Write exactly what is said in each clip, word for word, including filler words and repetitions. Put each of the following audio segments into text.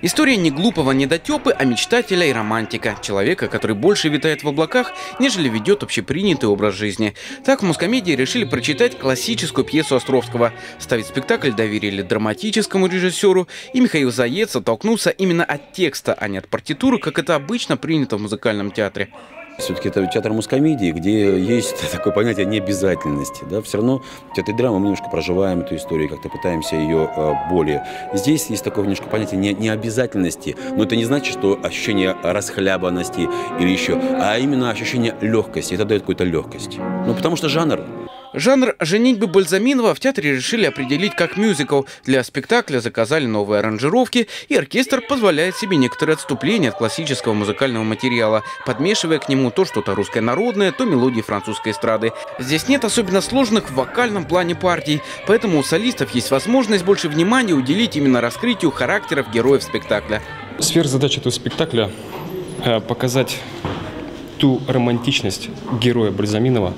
История не глупого недотепы, а мечтателя и романтика. Человека, который больше витает в облаках, нежели ведет общепринятый образ жизни. Так в Мускомедии решили прочитать классическую пьесу Островского. Ставить спектакль доверили драматическому режиссеру, и Михаил Заец оттолкнулся именно от текста, а не от партитуры, как это обычно принято в музыкальном театре. Все-таки это театр мускомедии, где есть такое понятие необязательности. Да? Все равно в театре драмы мы немножко проживаем эту историю, как-то пытаемся ее э, более. Здесь есть такое немножко понятие не, необязательности, но это не значит, что ощущение расхлябанности или еще, а именно ощущение легкости. Это дает какую-то легкость. Ну, потому что жанр. Жанр «Женитьбы Бальзаминова» в театре решили определить как мюзикл. Для спектакля заказали новые аранжировки, и оркестр позволяет себе некоторые отступления от классического музыкального материала, подмешивая к нему то что-то русское народное, то мелодии французской эстрады. Здесь нет особенно сложных в вокальном плане партий, поэтому у солистов есть возможность больше внимания уделить именно раскрытию характеров героев спектакля. Сверхзадача этого спектакля – показать ту романтичность героя Бальзаминова.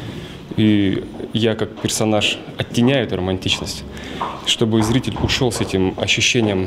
И я, как персонаж, оттеняю эту романтичность, чтобы зритель ушел с этим ощущением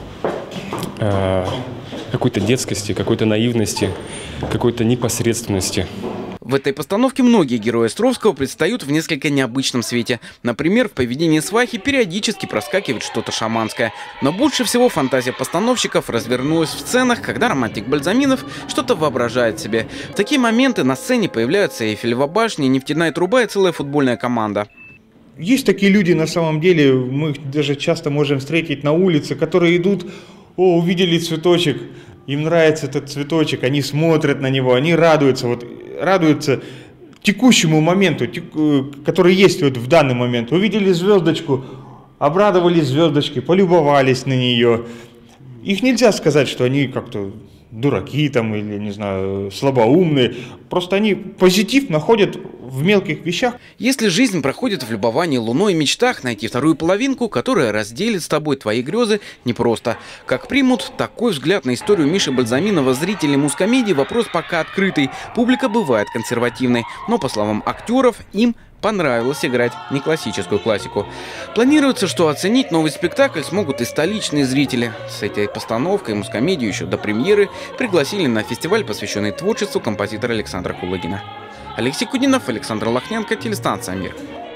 э, какой-то детскости, какой-то наивности, какой-то непосредственности. В этой постановке многие герои Островского предстают в несколько необычном свете. Например, в поведении свахи периодически проскакивает что-то шаманское. Но больше всего фантазия постановщиков развернулась в сценах, когда романтик Бальзаминов что-то воображает себе. В такие моменты на сцене появляются Эйфелева башня, нефтяная труба и целая футбольная команда. Есть такие люди на самом деле, мы их даже часто можем встретить на улице, которые идут, о, увидели цветочек, им нравится этот цветочек, они смотрят на него, они радуются, вот, радуются текущему моменту, который есть вот в данный момент. Увидели звездочку, обрадовались звездочке, полюбовались на нее. Их нельзя сказать, что они как-то дураки там или, не знаю, слабоумные. Просто они позитив находят в мелких вещах. Если жизнь проходит в любовании луной и мечтах, найти вторую половинку, которая разделит с тобой твои грезы, непросто. Как примут такой взгляд на историю Миши Бальзаминова зрители Мускомедии, вопрос пока открытый. Публика бывает консервативной, но, по словам актеров, им понравилось играть не классическую классику. Планируется, что оценить новый спектакль смогут и столичные зрители. С этой постановкой Мускомедию еще до премьеры пригласили на фестиваль, посвященный творчеству композитора Александра Кулагина. Алексей Кудинов, Александр Лохненко, телестанция «Мир».